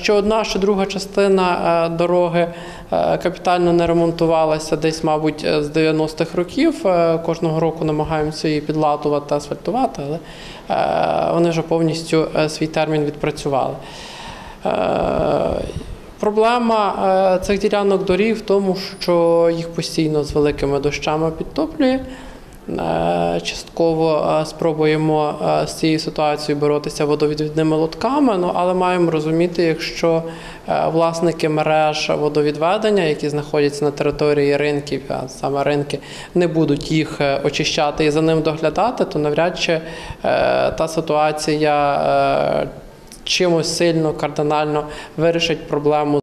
що одна, що друга частина дороги капітально не ремонтувалася десь, мабуть, з 90-х років. Кожного року намагаємося її підлатувати, асфальтувати, але вони вже повністю свій термін відпрацювали. Проблема цих ділянок доріг в тому, що їх постійно з великими дощами підтоплює. Частково спробуємо з цією ситуацією боротися водовідвідними лотками, але маємо розуміти, якщо власники мереж водовідведення, які знаходяться на території ринків, а саме ринки, не будуть їх очищати і за ним доглядати, то навряд чи та ситуація чимось сильно, кардинально вирішить проблему